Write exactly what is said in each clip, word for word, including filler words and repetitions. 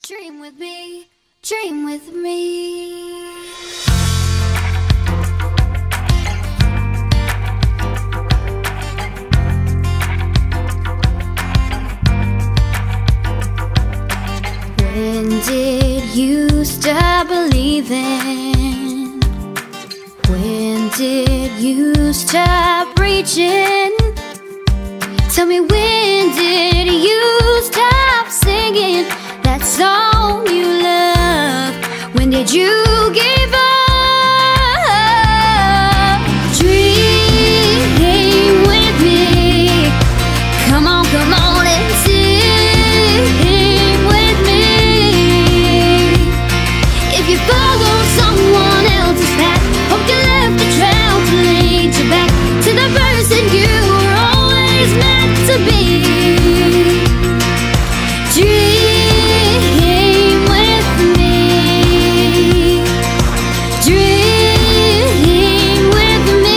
Dream with me, dream with me. When did you start believing? When did you stop reaching? Tell me, when did you stop singing that song you love? When did you give up? Dream with me. Come on, come on and sing with me. If you follow someone else's path, hope you left the trail to lead you back to the person you were always meant to be. Dream with me. Dream with me.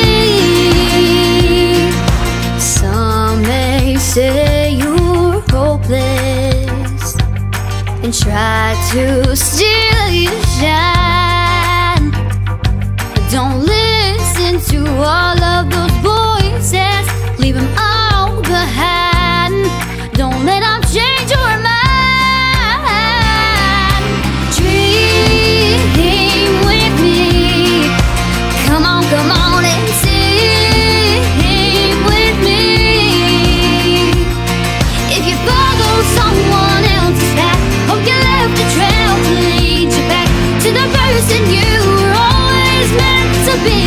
Some may say you're hopeless and try to steal your shine. Don't listen to all of those voices, leave them all behind. Don't let them change your mind. Dream with me. Come on, come on and sing with me. If you follow someone else's path, hope you left the trail to lead you back to the person you were always meant to be.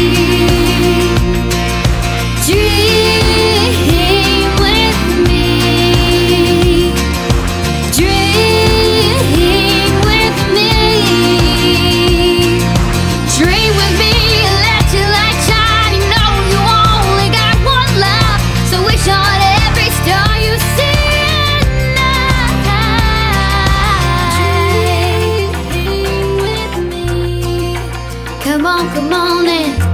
Dream with me. Dream with me. Dream with me. Let your light shine. You know you only got one life, so wish on every star you see at night. Dream with me. Come on, come on and